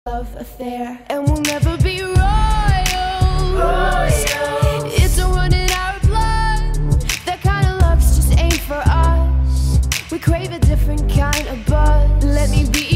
love affair, and we'll never be royals. It's a run in our blood. That kind of luck's just ain't for us. We crave a different kind of buzz. Let me be